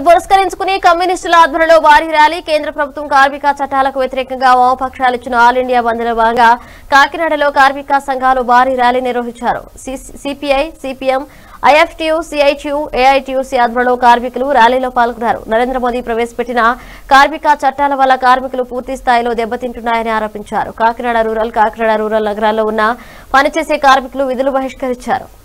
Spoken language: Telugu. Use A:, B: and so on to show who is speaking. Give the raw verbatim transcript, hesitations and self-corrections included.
A: పురస్కరించుకుని కమ్యూనిస్టుల ఆధ్వర్యంలో భారీ ర్యాలీ కేంద్ర ప్రభుత్వం కార్మిక చట్టాలకు వ్యతిరేకంగా వామపక్షాలు ఇచ్చిన ఆల్ ఇండియా బంద్లో భాగంగా కాకినాడలో కార్మిక సంఘాలు భారీ ర్యాలీ నిర్వహించారు. సిపిఐ, సిపిఎం, ఐఎఫ్టియు, సిఐటియు, ఏఐటియుసి ఆధ్వర్యంలో కార్మికులు ర్యాలీలో పాల్గొన్నారు. నరేంద్ర మోదీ ప్రవేశపెట్టిన కార్మిక చట్టాల వల్ల కార్మికులు పూర్తి స్థాయిలో దెబ్బతింటున్నాయని ఆరోపించారు. కాకినాడ రూరల్, కాకినాడ రూరల్ నగరాల్లో ఉన్న పనిచేసే కార్మికులు విధులు బహిష్కరించారు.